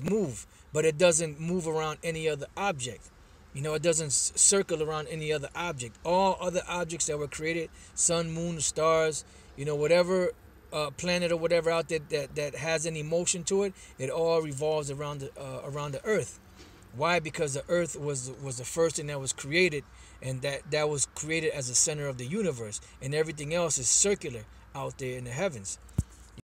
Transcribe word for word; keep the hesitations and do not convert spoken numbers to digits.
move, but it doesn't move around any other object. You know, it doesn't circle around any other object. All other objects that were created, sun, moon, stars, you know, whatever uh, planet or whatever out there that, that has any motion to it, it all revolves around the uh, around the earth. Why? Because the earth was was the first thing that was created, and that that was created as the center of the universe, and everything else is circular out there in the heavens.